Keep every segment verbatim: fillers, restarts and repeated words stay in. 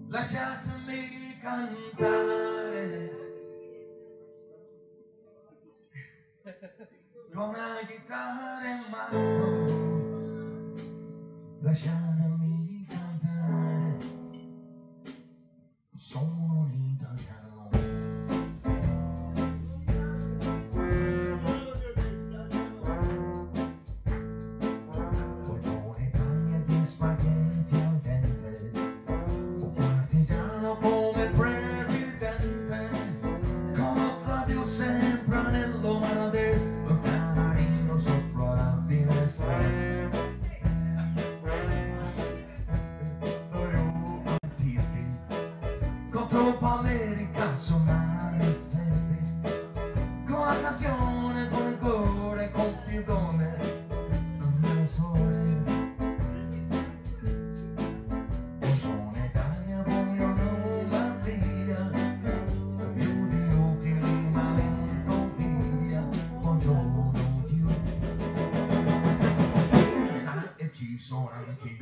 lasciatemi cantare con la chitarra in mano, lasciatemi cantare, sono un italiano. Troppa America, suonare feste, con la canzone, con il cuore, con più donne, non me sole. Buongiorno Italia, buongiorno Maria, più di utili malinconia, buongiorno Dio, sai e ci sono anch'io,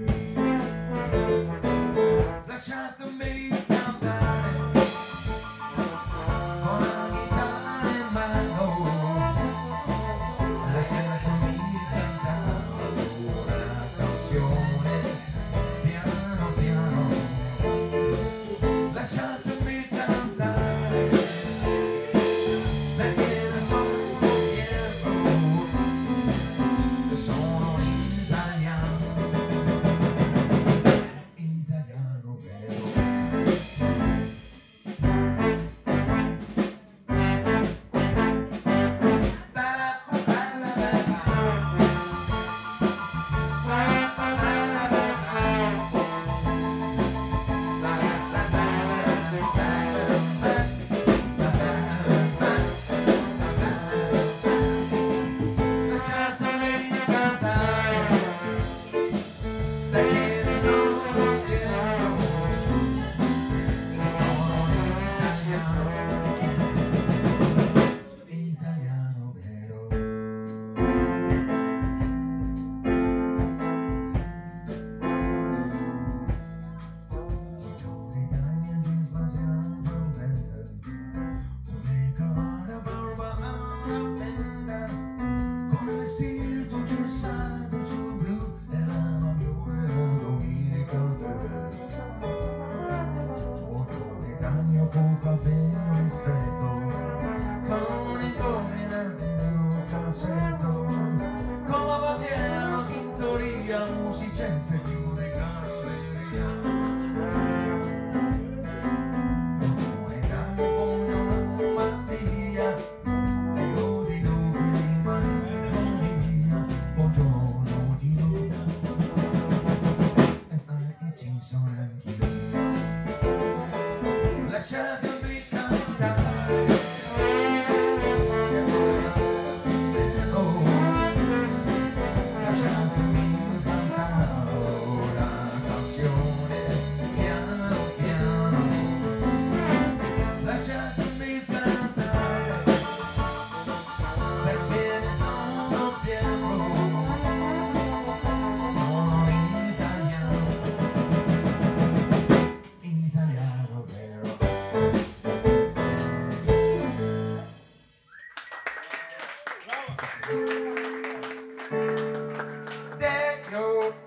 lasciatemi con caffè ristretto, con il dominante nel calzetto, con la bandiera tintoria, musicente giù di carrozzeria. Buongiorno Italia, buongiorno Maria, io dico che malinconia, buongiorno Dio, e sai che ci sono anch'io. Lasciatemi cantare, oh, lasciatemi cantare la canzone piano piano, lasciatemi cantare perché ne sono pieno, sono italiano, italiano vero. There you go.